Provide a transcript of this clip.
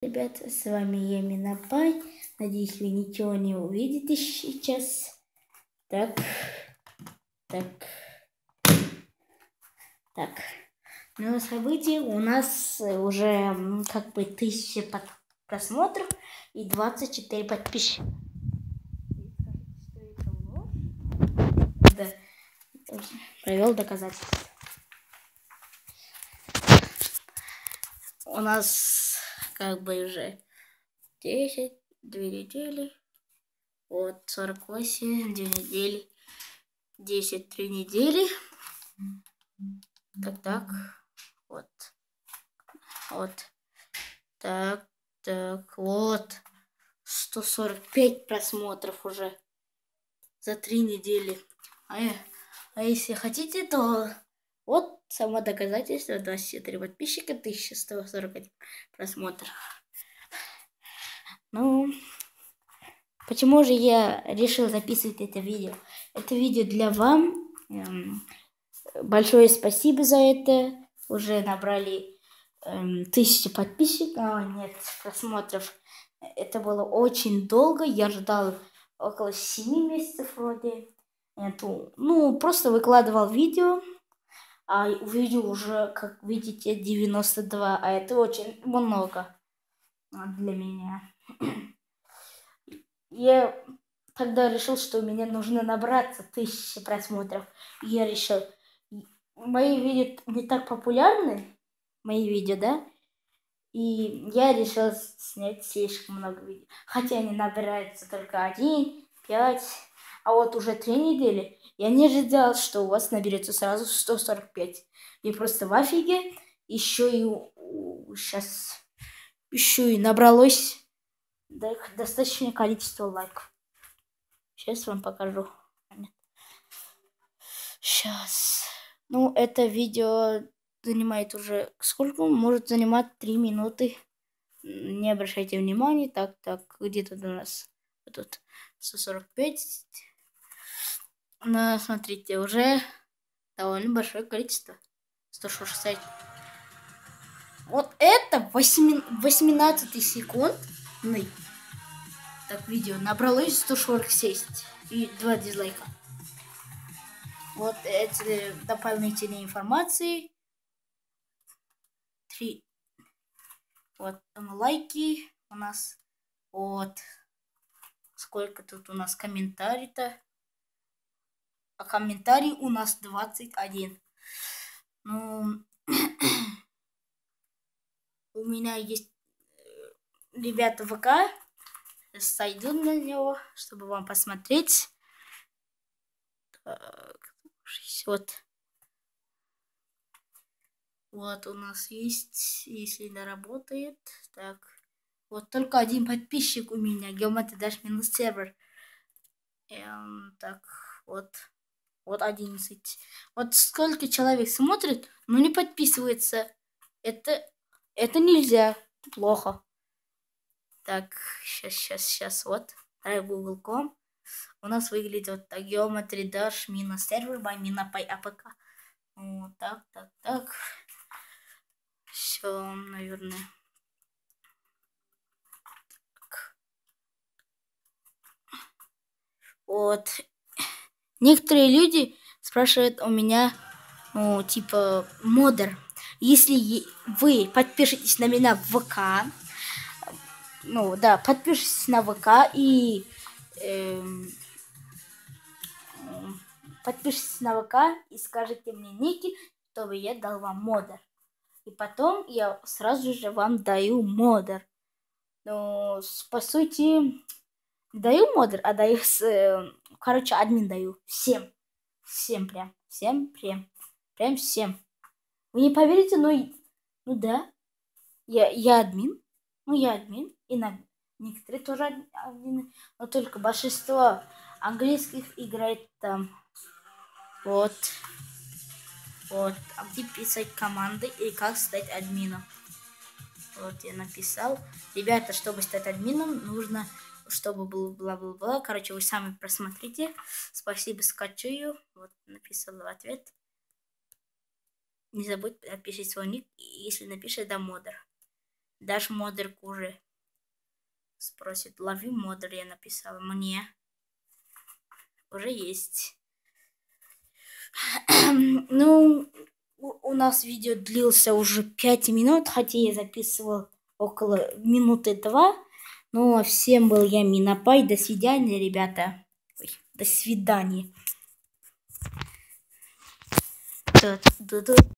Ребят, с вами я Минопай. Надеюсь, вы ничего не увидите сейчас. Так. Ну, события у нас уже как бы 1000 просмотров и 24 подписчика. Да, провел доказательства. У нас как бы уже 10, 2 недели, вот 48, 2 недели, 10, 3 недели. Так, вот, так, вот, 145 просмотров уже за 3 недели. А если хотите, то вот само доказательство: 24 подписчика, 1141 просмотр. Ну, почему же я решил записывать это видео? Это видео для вам. Большое спасибо за это. Уже набрали 1000 подписчиков, нет просмотров. Это было очень долго. Я ждал около 7 месяцев вроде. Просто выкладывал видео. А видео уже, как видите, 92. А это очень много для меня. Я тогда решил, что мне нужно набраться 1000 просмотров. И я решил, мои видео не так популярны, мои видео, да? И я решил снять слишком много видео. Хотя они набираются только 1, 5. А вот уже 3 недели я не ожидал, что у вас наберется сразу 145. Я просто в офиге. Еще и набралось достаточное количество лайков. Сейчас вам покажу. Сейчас. Это видео занимает уже... Сколько? Может занимать 3 минуты. Не обращайте внимания. Так, где-то у нас тут 145. Но смотрите, уже довольно большое количество. 160. Вот это 18 секундный. Так, видео набралось 146 и 2 дизлайка. Вот эти дополнительные информации. 3. Вот лайки у нас. Вот. Сколько тут у нас комментарий-то? А комментарий у нас 21. У меня есть ребята ВК. Сойду на него, чтобы вам посмотреть. Так, вот у нас есть, если не работает. Так, вот только 1 подписчик у меня. Geometry Dash минус сервер. Так, вот 11. Вот сколько человек смотрит, но не подписывается. Это нельзя. Плохо. Так, сейчас, вот. Google.com. У нас выглядит вот так. Geometry Dash минус сервер by Minopay APK. Вот так. Все, наверное. Так. Вот. Некоторые люди спрашивают у меня, типа, модер. Если вы подпишетесь на меня в ВК, подпишитесь на ВК и подпишитесь на ВК и скажите мне ники, чтобы я дал вам модер. И потом я сразу же вам даю модер. По сути, даю модер, а даю админ даю. Всем прям. Прям всем. Вы не поверите, да. Я админ. Я админ. И некоторые тоже админы. Но только большинство английских играет там. Вот. А где писать команды и как стать админом. Вот я написал. Ребята, чтобы стать админом, нужно, чтобы было бла-бла-бла. Короче, вы сами просмотрите. Спасибо, скачаю. Вот написал в ответ. Не забудь напишите свой ник, если напишешь, да модер. Дашь модер уже? Спросит. Лови модер, я написала. Мне. Уже есть. Ну, у нас видео длился уже 5 минут, хотя я записывал около минуты 2. Ну, всем был я Минопай. До свидания, ребята. Ой, до свидания.